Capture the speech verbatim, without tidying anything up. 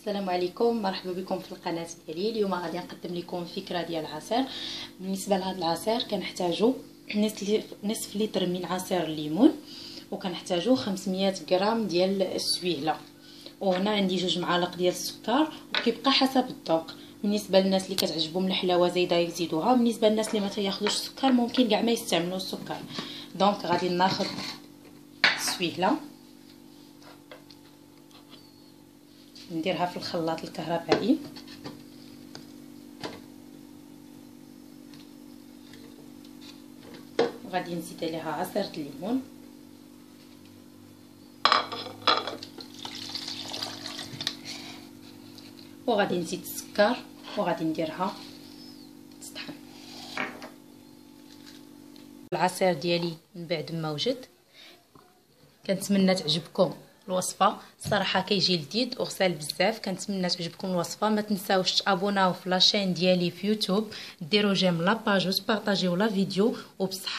السلام عليكم، مرحبا بكم في القناه ديالي. اليوم غادي نقدم لكم فكره ديال العصير. بالنسبه لهذا العصير كنحتاجو نصف لتر من عصير الليمون، وكنحتاجو خمسمية غرام ديال السويله، وهنا عندي جوج معالق ديال السكر، وكيبقى حسب الذوق. بالنسبه للناس اللي كتعجبهم الحلاوه زايده يزيدوها، بالنسبه للناس اللي ما تياخذوش السكر ممكن كاع ما يستعملوا السكر. دونك غادي ناخذ السويله نديرها في الخلاط الكهربائي، وغادي نزيد عليها عصير الليمون، وغادي نزيد السكر، وغادي نديرها تطحن. العصير ديالي من بعد ما وجد، كنتمنى تعجبكم الوصفه. الصراحه كيجي لذيذ وغسال بزاف. كنتمنى تعجبكم الوصفه. ما تنساوش تابوناو في لاشين ديالي في يوتيوب، ديروا جيم لاباج وتبارطاجيو لا فيديو. وبصح